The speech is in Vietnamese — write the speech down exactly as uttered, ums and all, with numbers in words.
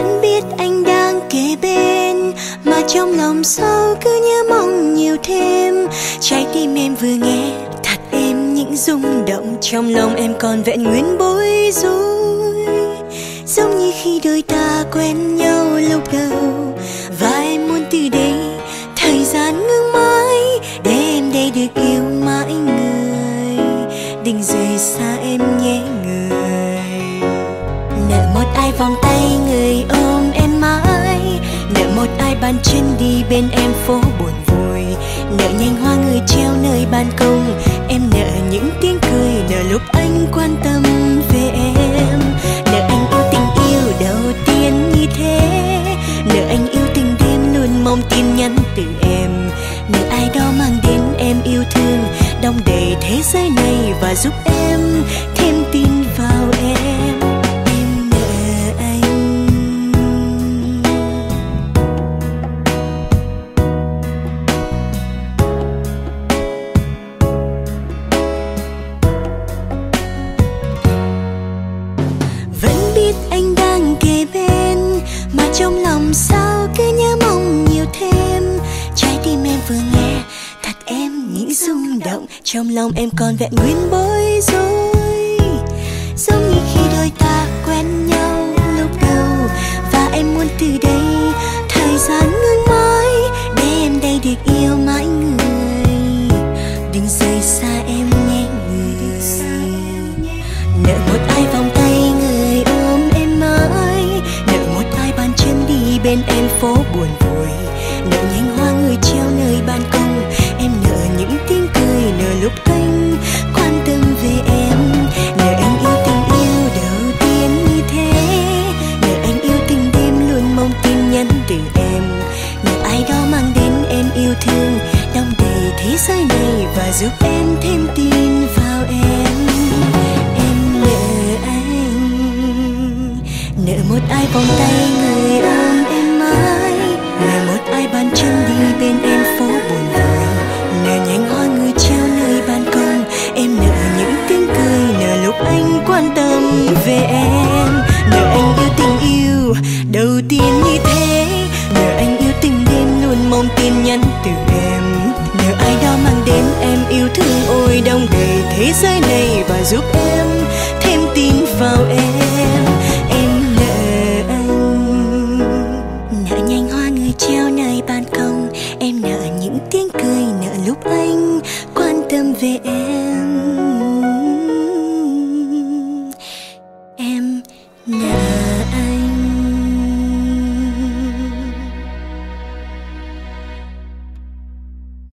Vẫn biết anh đang kề bên, mà trong lòng sao cứ nhớ mong nhiều thêm. Trái tim em vừa nghe thật êm những rung động, trong lòng em còn vẹn nguyên bối rối. Giống như khi đôi ta quen nhau lúc đầu, và em muốn từ đây thời gian ngưng mãi, để em đây được yêu mãi người. Đừng rời xa em nhé người. Nợ một ai vòng tay người ôm em mãi, nợ một ai bàn chân đi bên em phố buồn vui. Nợ nhành hoa người treo nơi ban công, em nợ những tiếng cười, nợ lúc anh quan tâm về em. Nợ anh yêu tình yêu đầu tiên như thế, nợ anh yêu từng đêm luôn mong tin nhắn từ em. Nợ ai đó mang đến em yêu thương, đong đầy thế giới này và giúp em thêm tin vào em. Em nợ anh. Vẫn biết anh đang kề bên, mà trong lòng sao cứ nhớ mong nhiều thêm. Trái tim em vừa nghe thật em những rung động, trong lòng em còn vẹn nguyên bối rối. Giống như khi đôi ta quen nhau lúc đầu, và em muốn từ đây thời gian ngưng mãi, để em đây được yêu mãi người. Đừng rời xa em nhé người. Nợ một ai vòng tay người ôm em mãi, nợ một ai bàn chân đi bên em phố buồn vui. Nợ nhành hoa người treo nơi ban công, em nợ những tiếng cười, nợ lúc anh quan tâm về em. Nợ anh yêu tình yêu đầu tiên như thế, nợ anh yêu từng đêm luôn mong tin nhắn từ em. Nợ ai đó mang đến em yêu thương, đong đầy thế giới này và giúp em thêm tin vào em. Em nợ anh, nợ một ai vòng tay người ôm em mãi, nợ một ai bàn chân đi bên em phố buồn vui. Nợ nhành hoa người treo nơi ban công, em nợ những tiếng cười, nợ lúc anh quan tâm về em. Nợ anh yêu tình yêu đầu tiên như thế, nợ anh yêu từng đêm luôn mong tin nhắn từ em. Nợ ai đó mang đến em yêu thương, ôi đong đầy thế giới này và giúp em thêm tin vào em. Em nợ anh, nợ nhành hoa người treo nơi ban công, em nợ những tiếng cười, nợ lúc anh quan tâm về em.